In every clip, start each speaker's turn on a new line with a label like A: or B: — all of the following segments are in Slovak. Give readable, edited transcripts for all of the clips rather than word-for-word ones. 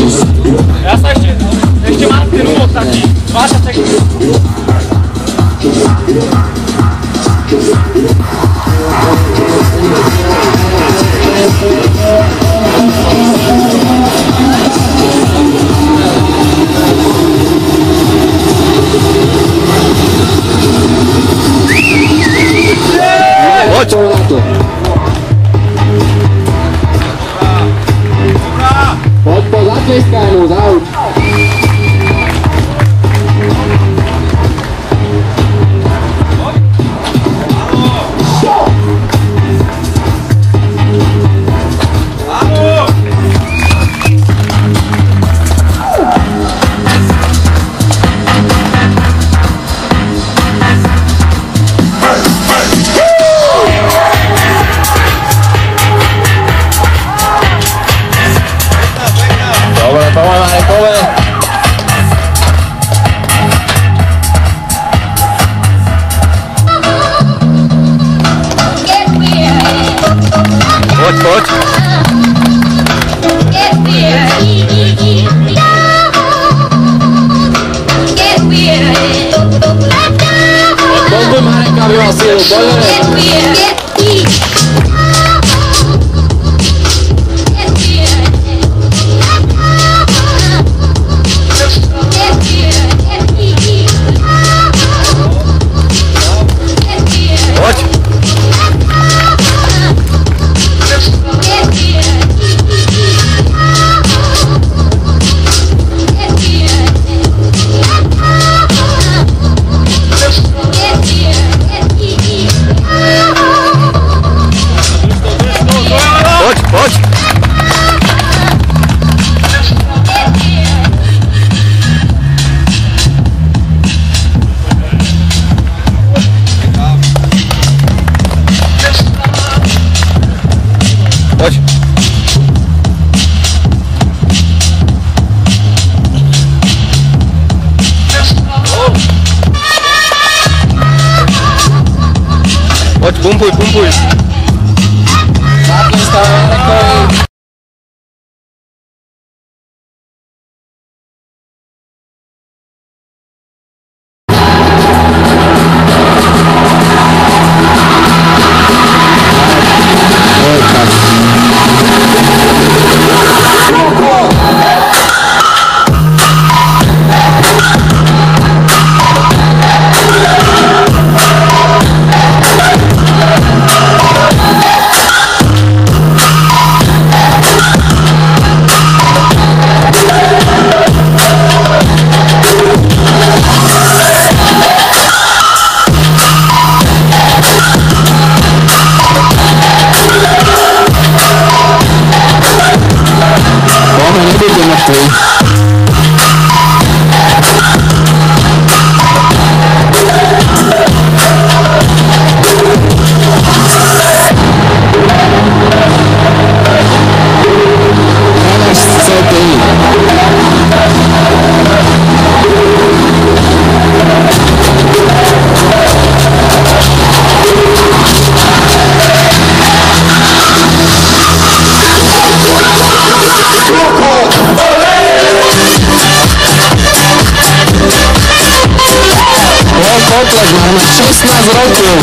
A: Ja sa ešte mám ten úvod taký, 20 sekúnd.
B: Poď! Poď po zatlieskajnú, zauč!
C: Poď, poď.
B: Poďme Mareka, aby mal sílu, poďme.
C: Poď. Poď, poď. Poď. Poď, pumpuj, pumpuj.
B: Zatlieskaj Marekovi. Potleč, máme 16 rokov.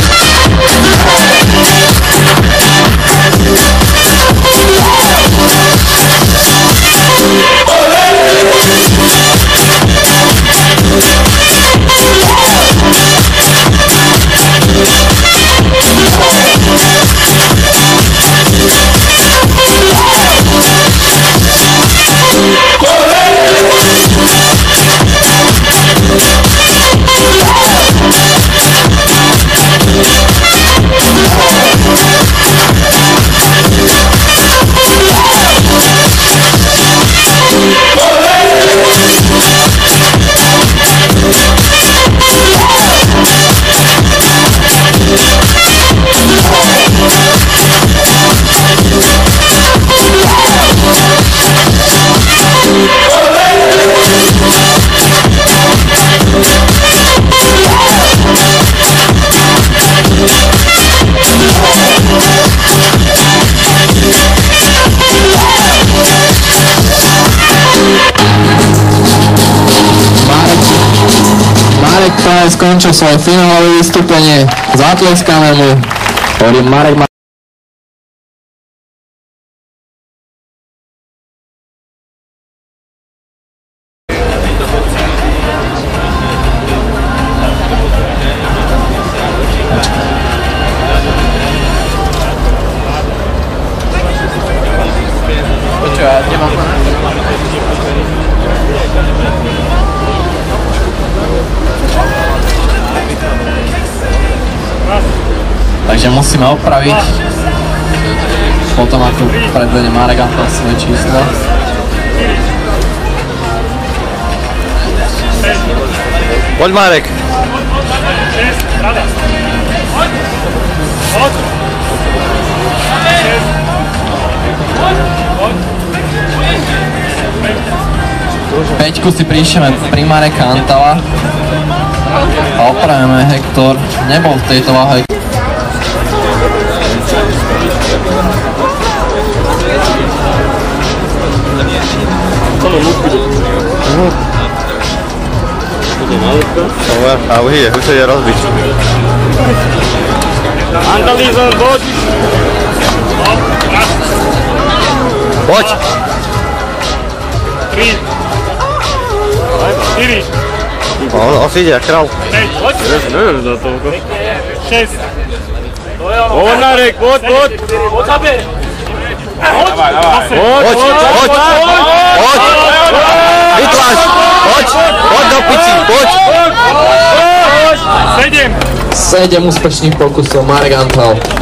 B: skončil svoje finálové vystúpenie. Zatleskáme mu. Hovorím Marek Takže musíme opraviť potom ako predvede Marek Antal svoje číslo.
C: Poď Marek.
B: Peťku si príšeme pri Mareka Antala a opravíme Hektor. Nebol v tejto váhe.
C: A uhyje, už sa ide rozbiť.
A: Antalízon, poď!
C: Poď!
A: 3 4
C: On si ide, jak král.
A: 5 poď! Neviem za toľko. 6 Poď Marek, poď! Poď zabe! Poď!
C: Poď! Vytlač! Poď! Poď do pici! Poď!
A: 7
B: 7 úspešných pokusov Marek Antal.